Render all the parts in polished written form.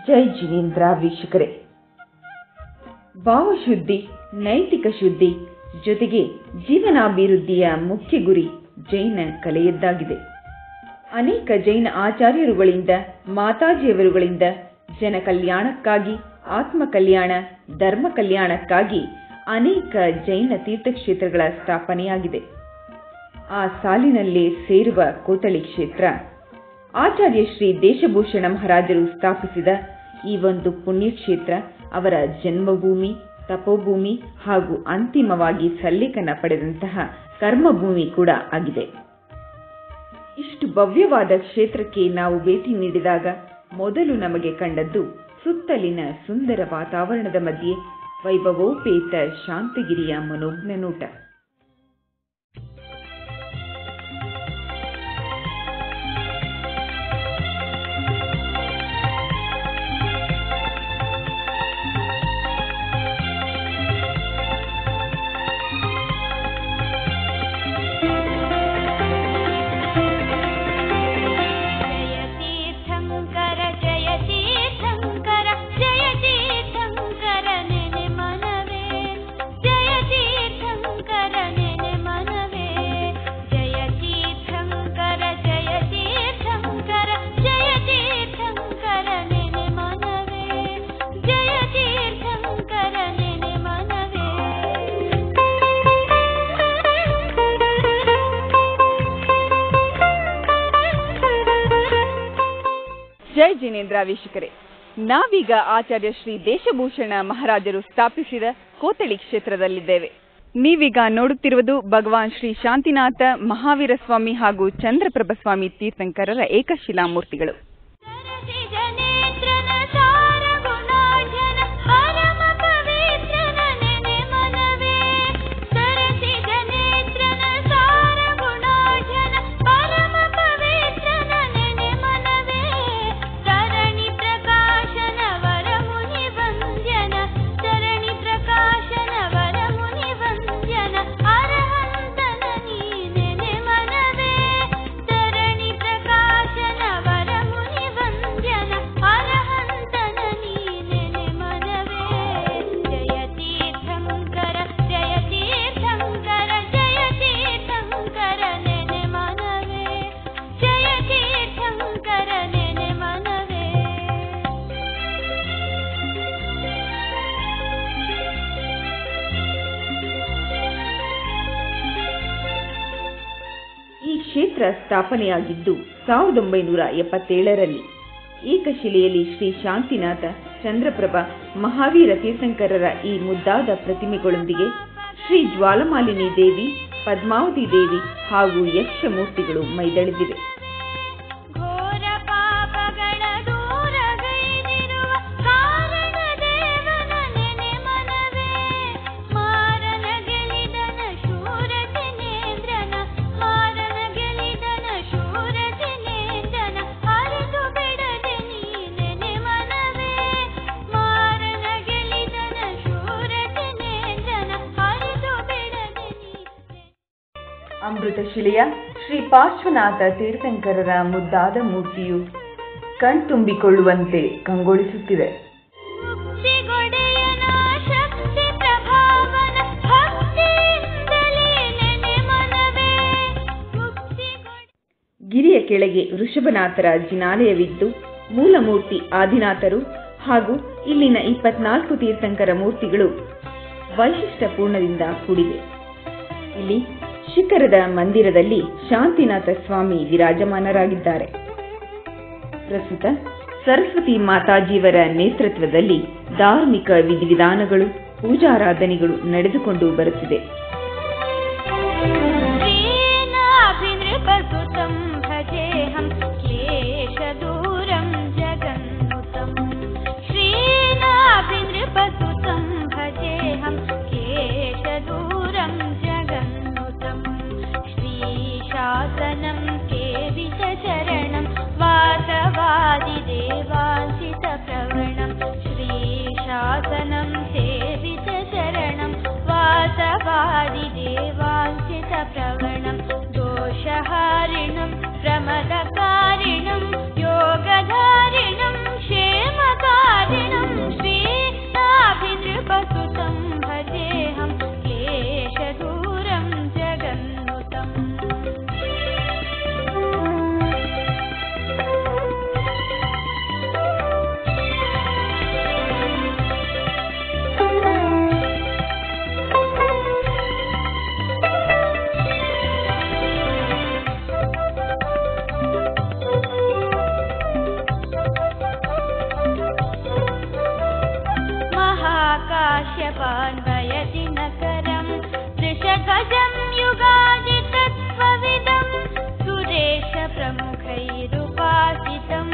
ಜೈ ಜಿನೇಂದ್ರ ವೀಕ್ಷಕರೇ, ಭಾವಶುದ್ಧಿ, ನೈತಿಕ ಶುದ್ಧಿ ಜೊತೆಗೆ ಜೀವನಾಭಿವೃದ್ಧಿಯ ಮುಖ್ಯ ಗುರಿ ಜೈನ ಕಲೆಯದ್ದಾಗಿದೆ. ಅನೇಕ ಜೈನ ಆಚಾರ್ಯರುಗಳಿಂದ, ಮಾತಾಜಿಯವರುಗಳಿಂದ ಜನ ಕಲ್ಯಾಣಕ್ಕಾಗಿ, ಆತ್ಮ ಕಲ್ಯಾಣ, ಧರ್ಮ ಕಲ್ಯಾಣಕ್ಕಾಗಿ ಅನೇಕ ಜೈನ ತೀರ್ಥಕ್ಷೇತ್ರಗಳ ಸ್ಥಾಪನೆಯಾಗಿದೆ. ಆ ಸಾಲಿನಲ್ಲೇ ಸೇರುವ ಕೋಟಳಿ ಕ್ಷೇತ್ರ ಆಚಾರ್ಯ ಶ್ರೀ ದೇಶಭೂಷಣ ಮಹಾರಾಜರು ಸ್ಥಾಪಿಸಿದ ಈ ಒಂದು ಪುಣ್ಯಕ್ಷೇತ್ರ ಅವರ ಜನ್ಮಭೂಮಿ, ತಪೋಭೂಮಿ ಹಾಗೂ ಅಂತಿಮವಾಗಿ ಸಲ್ಲೇಖನ ಪಡೆದಂತಹ ಕರ್ಮಭೂಮಿ ಕೂಡ ಆಗಿದೆ. ಇಷ್ಟು ಭವ್ಯವಾದ ಕ್ಷೇತ್ರಕ್ಕೆ ನಾವು ಭೇಟಿ ನೀಡಿದಾಗ ಮೊದಲು ನಮಗೆ ಕಂಡದ್ದು ಸುತ್ತಲಿನ ಸುಂದರ ವಾತಾವರಣದ ಮಧ್ಯೆ ವೈಭವೋಪೇತ ಶಾಂತಗಿರಿಯ ಮನೋಜ್ಞ ನೋಟ. ಜೈ ಜಿನೇಂದ್ರ ವೀಕ್ಷಕರೇ, ನಾವೀಗ ಆಚಾರ್ಯ ಶ್ರೀ ದೇಶಭೂಷಣ ಮಹಾರಾಜರು ಸ್ಥಾಪಿಸಿದ ಕೋಟಳಿ ಕ್ಷೇತ್ರದಲ್ಲಿದ್ದೇವೆ. ನೀವೀಗ ನೋಡುತ್ತಿರುವುದು ಭಗವಾನ್ ಶ್ರೀ ಶಾಂತಿನಾಥ ಮಹಾವೀರ ಸ್ವಾಮಿ ಹಾಗೂ ಚಂದ್ರಪ್ರಭ ಸ್ವಾಮಿ ತೀರ್ಥಂಕರರ ಏಕಶಿಲಾ ಮೂರ್ತಿಗಳು. ಕ್ಷೇತ್ರ ಸ್ಥಾಪನೆಯಾಗಿದ್ದು 1977ರಲ್ಲಿ. ಏಕಶಿಲೆಯಲ್ಲಿ ಶ್ರೀ ಶಾಂತಿನಾಥ, ಚಂದ್ರಪ್ರಭ, ಮಹಾವೀರ ತೀರ್ಥಂಕರರ ಈ ಮುದ್ದಾದ ಪ್ರತಿಮೆಗಳೊಂದಿಗೆ ಶ್ರೀ ಜ್ವಾಲಮಾಲಿನಿ ದೇವಿ, ಪದ್ಮಾವತಿ ದೇವಿ ಹಾಗೂ ಯಕ್ಷ ಮೂರ್ತಿಗಳು ಮೈದಳೆದಿವೆ. ಅಮೃತಶಿಲೆಯ ಶ್ರೀ ಪಾರ್ಶ್ವನಾಥ ತೀರ್ಥಂಕರರ ಮುದ್ದಾದ ಮೂರ್ತಿಯು ಕಣ್ತುಂಬಿಕೊಳ್ಳುವಂತೆ ಕಂಗೊಳಿಸುತ್ತಿದೆ. ಗಿರಿಯ ಕೆಳಗೆ ವೃಷಭನಾಥರ ಜಿನಾಲಯವಿದ್ದು ಮೂಲಮೂರ್ತಿ ಆದಿನಾಥರು ಹಾಗೂ ಇಲ್ಲಿನ 24 ತೀರ್ಥಂಕರ ಮೂರ್ತಿಗಳು ವೈಶಿಷ್ಟ್ಯಪೂರ್ಣದಿಂದ ಕೂಡಿವೆ. ಇಲ್ಲಿ ಶಿಖರದ ಮಂದಿರದಲ್ಲಿ ಶಾಂತಿನಾಥ ಸ್ವಾಮಿ ವಿರಾಜಮಾನರಾಗಿದ್ದಾರೆ. ಪ್ರಸ್ತುತ ಸರಸ್ವತಿ ಮಾತಾಜಿಯವರ ನೇತೃತ್ವದಲ್ಲಿ ಧಾರ್ಮಿಕ ವಿಧಿವಿಧಾನಗಳು, ಪೂಜಾರಾಧನೆಗಳು ನಡೆದುಕೊಂಡು ಬರುತ್ತಿದೆ. शासनं केवित चरणं वासवादि देवांसित प्रवणं श्री शासनं सेवित चरणं वासवादि देवांसित प्रवणं दोषहारिणं प्रमदकारिणं योगधारिणं क्षेमकारिणं काश्यपान्वयति नकरम् दृशध्वजं युगादितत्त्वविदं सुरेशप्रमुखैरुपासितं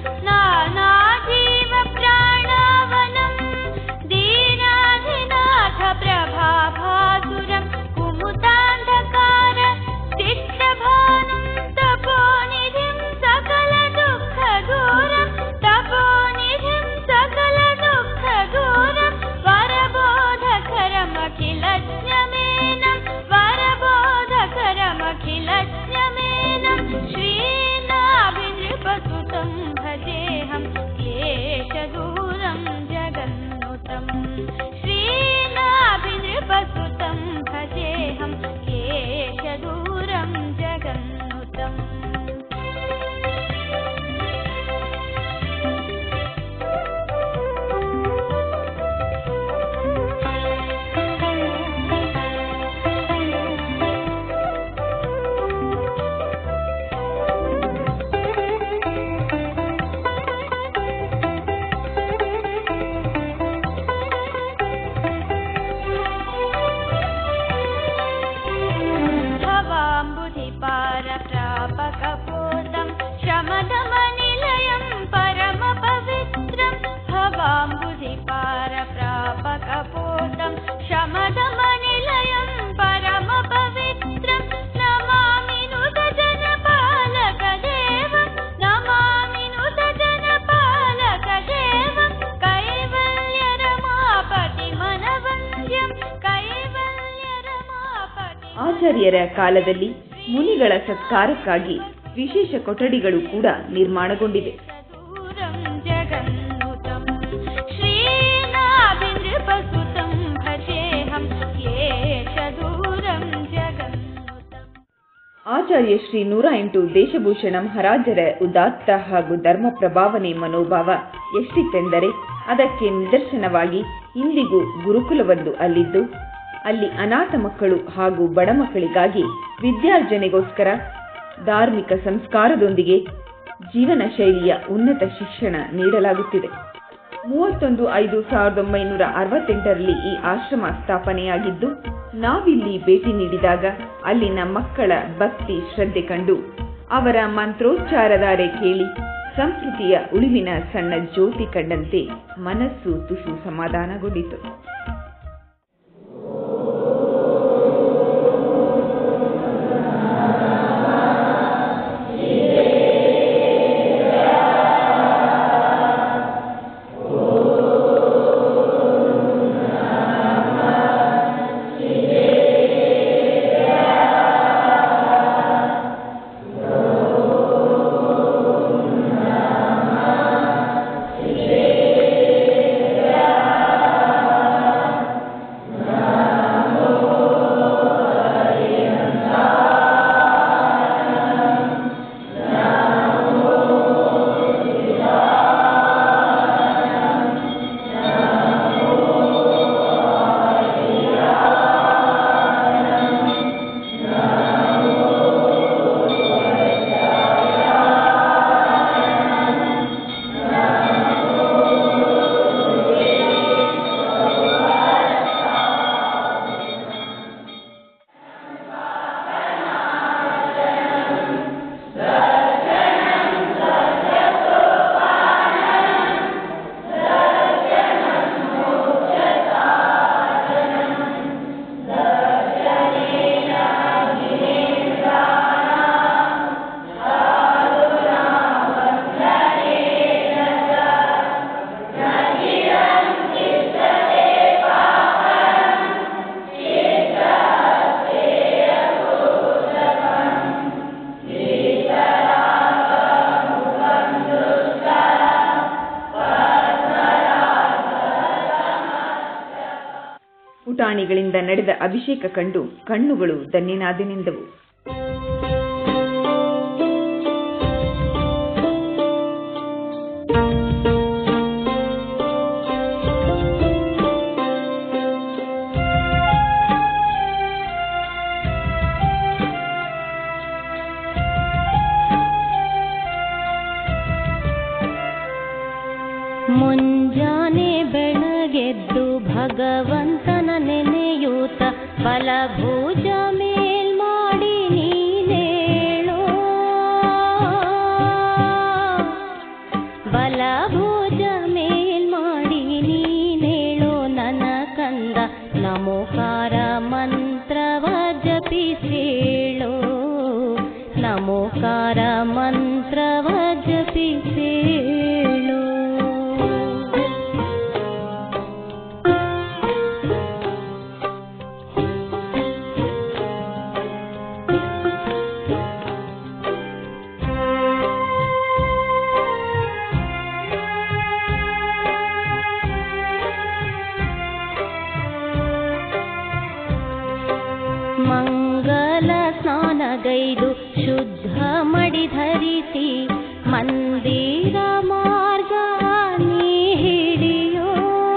नानाजीवप्राणावनं दीनाधिनाथ प्रभाभासुरं कुमुदान्धकार तिष्ठभानुं तपोनिधिं सकलदुःखदूरं तपोनिधिं सकलदुःखदूरं वरबोधकरमखिलज्ञमेनं वरबोधकरमखिलज्ञमेनं श्रीनाभिनृपसुतं भजेऽहं क्लेशदूरं जगन्नुतं श्रीनाभिनृपसुतं भजेऽहं क्लेशदूरं जगन्नुतम् भवाम्बुधिपारप्रापकपोतं शमदमनिलयं परमपवित्रं भवाम्बुधिपारप्रापकपोतं शमदमनिलयं परमपवित्रं नमामि नुतजनपालकदेवं नमामि नुतजनपालकदेवं कैवल्यरमापतिमनवन्द्यं कैवल्यरमापति ಆಚಾರ್ಯರ ಕಾಲದಲ್ಲಿ ಮುನಿಗಳ ಸತ್ಕಾರಕ್ಕಾಗಿ ವಿಶೇಷ ಕೊಠಡಿಗಳು ಕೂಡ ನಿರ್ಮಾಣಗೊಂಡಿವೆ. ದೂರಂ ಜಗನ್ನುತಂ ಶ್ರೀನಾಭಿನೃಪಸುತಂ ಭಜೇಹಂ ಯೇಷದೂರಂ ಜಗನ್ನುತಂ. ಆಚಾರ್ಯ ಶ್ರೀ 108 ದೇಶಭೂಷಣ ಮಹಾರಾಜರ ಉದಾತ್ತ ಹಾಗೂ ಧರ್ಮ ಪ್ರಭಾವನೆ ಮನೋಭಾವ ಎಷ್ಟಿತ್ತೆಂದರೆ ಅದಕ್ಕೆ ನಿದರ್ಶನವಾಗಿ ಇಂದಿಗೂ ಗುರುಕುಲವೊಂದು ಅಲ್ಲಿದ್ದು ಅಲ್ಲಿ ಅನಾಥ ಮಕ್ಕಳು ಹಾಗೂ ಬಡ ಮಕ್ಕಳಿಗಾಗಿ ವಿದ್ಯಾರ್ಜನೆಗೋಸ್ಕರ ಧಾರ್ಮಿಕ ಸಂಸ್ಕಾರದೊಂದಿಗೆ ಜೀವನ ಶೈಲಿಯ ಉನ್ನತ ಶಿಕ್ಷಣ ನೀಡಲಾಗುತ್ತಿದೆ. 31/5/1968ರಲ್ಲಿ ಈ ಆಶ್ರಮ ಸ್ಥಾಪನೆಯಾಗಿದ್ದು ನಾವಿಲ್ಲಿ ಭೇಟಿ ನೀಡಿದಾಗ ಅಲ್ಲಿನ ಮಕ್ಕಳ ಭಕ್ತಿ ಶ್ರದ್ಧೆ ಕಂಡು ಅವರ ಮಂತ್ರೋಚ್ಚಾರಧಾರೆ ಕೇಳಿ ಸಂಸ್ಕೃತಿಯ ಉಳಿವಿನ ಸಣ್ಣ ಜ್ಯೋತಿ ಕಂಡಂತೆ ಮನಸ್ಸು ತುಸು ಸಮಾಧಾನಗೊಂಡಿತು. ಪುಟಾಣಿಗಳಿಂದ ನಡೆದ ಅಭಿಷೇಕ ಕಂಡು ಕಣ್ಣುಗಳು ಧನ್ಯನಾದೆನೆಂದವು. ಮುಂಜಾನೆ ಬೆಳಗೆದ್ದು ಭಗವಂತನ ನೆನೆಯೂತ ಬಲಭುಜ ಮೇಲ್ ಮಾಡಿ ನೀನೇಳೋ, ಬಲಭುಜ ಮೇಲ್ ಮಾಡಿ ನೀನೇಳೋ ನನ್ನ ಕಂದ. ನಮೋಕಾರ ಮಂತ್ರವ ಜಪಿಸೇಳೋ, ನಮೋಕಾರ ಮಂತ್ರವ ಜಪಿಸೇಳೋ. ಮಂಗಲ ಸ್ನಾನಗೈದು ಶುದ್ಧ ಮಡಿ ಧರಿಸಿ ಮಂದಿರ ಮಾರ್ಗ ನೀ ಹಿಡಿಯೋ,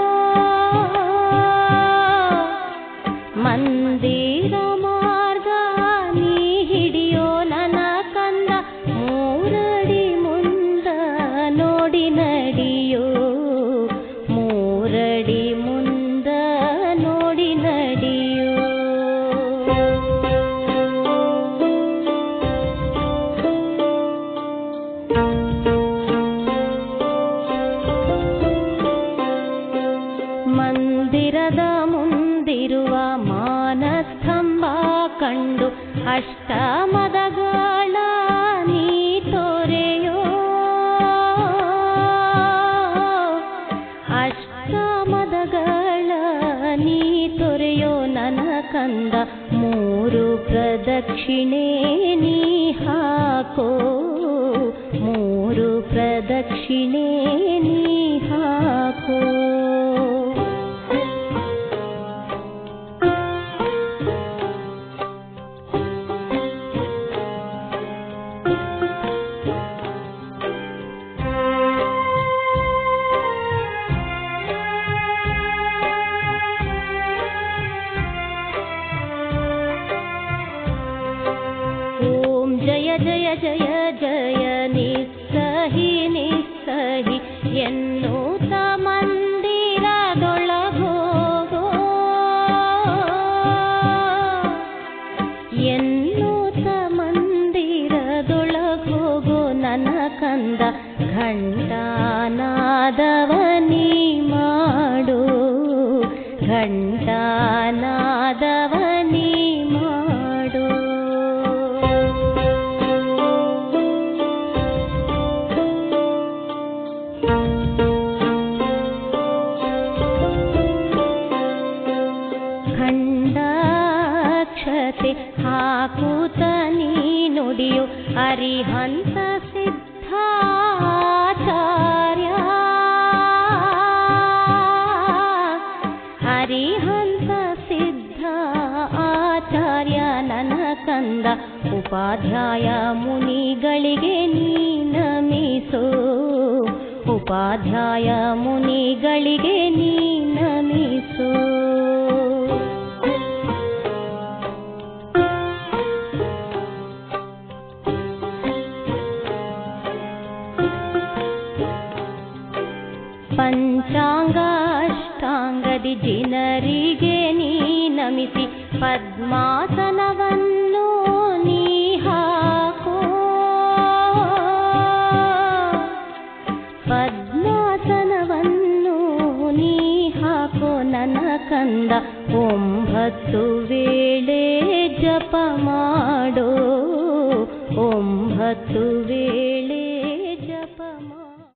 ಮಂದಿರ ಮಾರ್ಗ ನೀ ಹಿಡಿಯೋ ನನ್ನ ಕಂದ. ಮೂರಡಿ ಮುಂದ ನೋಡಿ ನಡಿಯೋ, ಮೂರಡಿ ಮುಂದ ನೋಡಿ ನಡಿಯೋ. ಮಂದಿರದ ಮುಂದಿರುವ ಮಾನಸ್ತಂಭ ಕಂಡು ಅಷ್ಟಮದಗಳ ನೀ ತೋರೆಯೋ, ಅಷ್ಟಮದಗಳ ನೀ ತೊರೆಯೋ ನನ್ನ ಕಂದ. ಮೂರು ಪ್ರದಕ್ಷಿಣೆ ನೀ ಹಾಕೋ, ಮೂರು ಪ್ರದಕ್ಷಿಣೆ ನೀ ಹಾಕೋ. ಓಂ ಜಯ ಜಯ ಜಯ ಜಯ ನಿಸ್ಸಹಿ ನಿಸ್ಸಹಿ ಎನ್ನುತ್ತ ಮಂದಿರದೊಳಗೋಗೋ, ಎನ್ನುತ್ತ ಮಂದಿರದೊಳಗೋಗೋ ನನ್ನ ಕಂದ. ಘಂಟಾನಾದವ ನೀ ಮಾಡು, ಘಂಟಾನಾದವ ನೀ ಮಾಡು. ಖಂಡಾಕ್ಷತೆ ಹಾಕುತ್ತ ನೀ ನುಡಿಯು ಅರಿಹಂತ ಸಿದ್ಧಾಚಾರ್ಯ, ಅರಿಹಂತ ಸಿದ್ಧ ಆಚಾರ್ಯ ನನ್ನ ಕಂದ. ಉಪಾಧ್ಯಾಯ ಮುನಿಗಳಿಗೆ ನೀ ನಮಿಸೋ, ಉಪಾಧ್ಯಾಯ ಮುನಿಗಳಿಗೆ ನೀ ನಮಿಸೋ. ಪಂಚಾಂಗಾಷ್ಟಾಂಗದಿ ಜಿನರಿಗೆ ನೀ ನಮಿಸಿ ಪದ್ಮಾಸನವನ್ನು ನೀ ಹಾಕೋ, ಪದ್ಮಾಸನವನ್ನು ನೀ ಹಾಕೋ ನನ್ನ ಕಂದ. 9 ವೇಳೆ ಜಪ ಮಾಡೋ, 9 ವೇಳೆ ಜಪ ಮಾಡೋ.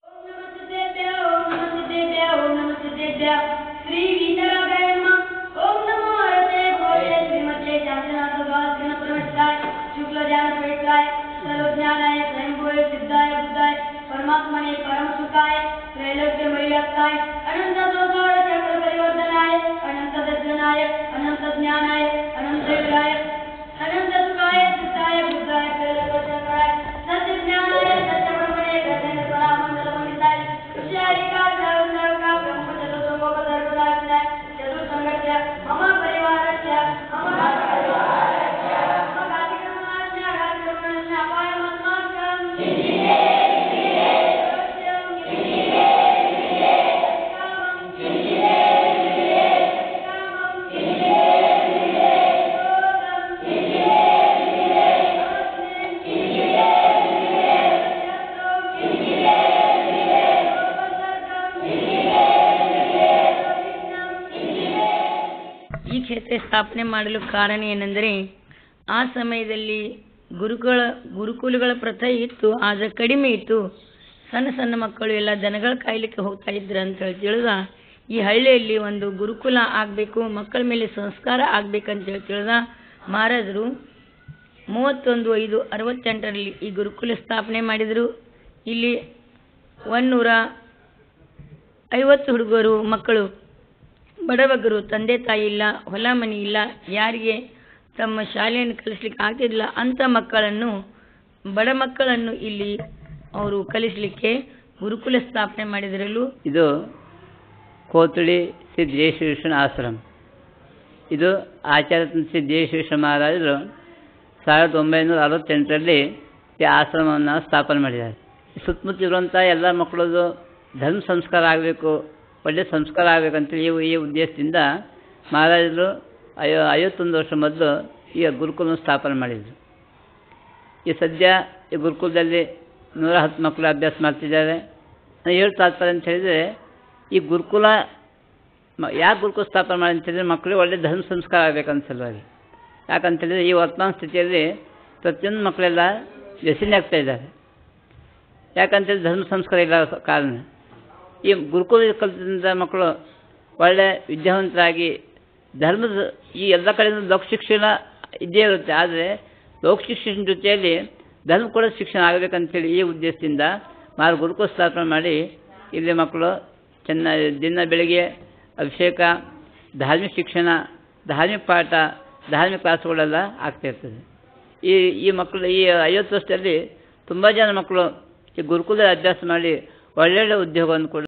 श्री गीताराय नमः। ओम नमो हरते भोले श्रीमते शांतनाथ वासुदेव प्रवृत्ताय शुक्ल ज्ञान प्रवृत्ताय सर्वज्ञानाय स्वयंभूय सिद्धाय बुद्धाय परमात्मने परम सुखाय त्रैलोक्य मय्यकाय अनंत दोषाय चक्र परिवर्तनाय अनंत दर्शनाय अनंत ज्ञानाय अनंत विलाय अनंत सुखाय सिद्धाय बुद्धाय त्रैलोक्य चक्राय सत्य ज्ञानाय सत्य ब्रह्मणे गणेश परामंडल मंडिताय विषयारिका सर्वका ब्रह्म चतुर्लोक सर्वदाय चतुर्संगस्य मम परिवारस्य मम कार्यक्रमस्य अपायमस्माकं ಕ್ಷೇತ್ರ ಸ್ಥಾಪನೆ ಮಾಡಲು ಕಾರಣ ಏನೆಂದರೆ ಆ ಸಮಯದಲ್ಲಿ ಗುರುಕುಲಗಳ ಪ್ರಥೆ ಇತ್ತು, ಆದರೆ ಕಡಿಮೆ ಇತ್ತು. ಸಣ್ಣ ಸಣ್ಣ ಮಕ್ಕಳು ಎಲ್ಲ ದನಗಳ ಕಾಯ್ಲಿಕ್ಕೆ ಹೋಗ್ತಾ ಇದ್ರು ಅಂತ ಹೇಳಿ ತಿಳಿದ ಈ ಹಳ್ಳಿಯಲ್ಲಿ ಒಂದು ಗುರುಕುಲ ಆಗಬೇಕು, ಮಕ್ಕಳ ಮೇಲೆ ಸಂಸ್ಕಾರ ಆಗಬೇಕಂತೇಳಿ ತಿಳಿದ ಮಹಾರಾಜರು 31/5/68ರಲ್ಲಿ ಈ ಗುರುಕುಲ ಸ್ಥಾಪನೆ ಮಾಡಿದರು. ಇಲ್ಲಿ 150 ಹುಡುಗರು ಮಕ್ಕಳು, ಬಡಬಗರು, ತಂದೆ ತಾಯಿ ಇಲ್ಲ, ಹೊಲ ಮನೆ ಇಲ್ಲ, ಯಾರಿಗೆ ತಮ್ಮ ಶಾಲೆಯನ್ನು ಕಲಿಸ್ಲಿಕ್ಕೆ ಆಗ್ತಿದ್ದಿಲ್ಲ ಅಂಥ ಮಕ್ಕಳನ್ನು, ಬಡ ಮಕ್ಕಳನ್ನು ಇಲ್ಲಿ ಅವರು ಕಲಿಸಲಿಕ್ಕೆ ಗುರುಕುಲ ಸ್ಥಾಪನೆ ಮಾಡಿದರಲ್ಲೂ. ಇದು ಕೋತಳಿ ಸಿದ್ದೇಶ್ವರ ಆಶ್ರಮ. ಇದು ಆಚಾರ್ಯ ಸಿದ್ದೇಶ್ವರ ಮಹಾರಾಜರು 1968ರಲ್ಲಿ ಈ ಆಶ್ರಮವನ್ನು ಸ್ಥಾಪನೆ ಮಾಡಿದ್ದಾರೆ. ಸುತ್ತಮುತ್ತ ಇರುವಂಥ ಎಲ್ಲ ಮಕ್ಕಳದು ಧರ್ಮ ಸಂಸ್ಕಾರ ಆಗಬೇಕು, ಒಳ್ಳೆಯ ಸಂಸ್ಕಾರ ಆಗಬೇಕಂತೇಳಿ ಈ ಉದ್ದೇಶದಿಂದ ಮಹಾರಾಜರು 51 ವರ್ಷ ಮೊದಲು ಈ ಗುರುಕುಲವನ್ನು ಸ್ಥಾಪನೆ ಮಾಡಿದರು. ಈ ಸದ್ಯ ಈ ಗುರುಕುಲದಲ್ಲಿ 110 ಮಕ್ಕಳು ಅಭ್ಯಾಸ ಮಾಡ್ತಿದ್ದಾರೆ. ಏನು ತಾತ್ಪರ್ಯ ಅಂತ ಹೇಳಿದರೆ, ಈ ಗುರುಕುಲ ಯಾಕೆ ಗುರುಕುಲ ಸ್ಥಾಪನೆ ಮಾಡಿ ಅಂತ ಹೇಳಿದರೆ ಮಕ್ಕಳಿಗೆ ಒಳ್ಳೆಯ ಧರ್ಮ ಸಂಸ್ಕಾರ ಆಗಬೇಕಂತ ಸಲುವಾಗಿ. ಯಾಕಂತೇಳಿದರೆ ಈ ವರ್ತಮಾನ ಸ್ಥಿತಿಯಲ್ಲಿ ಪ್ರತಿಯೊಂದು ಮಕ್ಕಳೆಲ್ಲ ವ್ಯಸನಿ ಆಗ್ತಾ ಇದ್ದಾರೆ. ಯಾಕಂತೇಳಿ ಧರ್ಮ ಸಂಸ್ಕಾರ ಇಲ್ಲ ಕಾರಣ. ಈ ಗುರುಕುಲ ಕಲಿತಂಥ ಮಕ್ಕಳು ಒಳ್ಳೆಯ ವಿದ್ಯಾವಂತರಾಗಿ ಧರ್ಮದ ಈ ಎಲ್ಲ ಕಡೆಯಿಂದ ಲೋಕ ಶಿಕ್ಷಣ ಇದ್ದೇ ಇರುತ್ತೆ, ಆದರೆ ಲೋಕ ಶಿಕ್ಷಣ ಜೊತೆಯಲ್ಲಿ ಧರ್ಮ ಕೂಡ ಶಿಕ್ಷಣ ಆಗಬೇಕಂತೇಳಿ ಈ ಉದ್ದೇಶದಿಂದ ಗುರುಕುಲ ಸ್ಥಾಪನೆ ಮಾಡಿ ಇಲ್ಲಿ ಮಕ್ಕಳು ಚೆನ್ನಾಗಿ ದಿನ ಬೆಳಗ್ಗೆ ಅಭಿಷೇಕ, ಧಾರ್ಮಿಕ ಶಿಕ್ಷಣ, ಧಾರ್ಮಿಕ ಪಾಠ, ಧಾರ್ಮಿಕ ಕ್ಲಾಸ್ಗಳೆಲ್ಲ ಆಗ್ತಾಯಿರ್ತದೆ. ಈ ಮಕ್ಕಳು ಈ 50 ವರ್ಷದಲ್ಲಿ ತುಂಬ ಜನ ಮಕ್ಕಳು ಈ ಗುರುಕುಲದಲ್ಲಿ ಅಭ್ಯಾಸ ಮಾಡಿ ಒಳ್ಳೊಳ್ಳೆ ಉದ್ಯೋಗವನ್ನು ಕೂಡ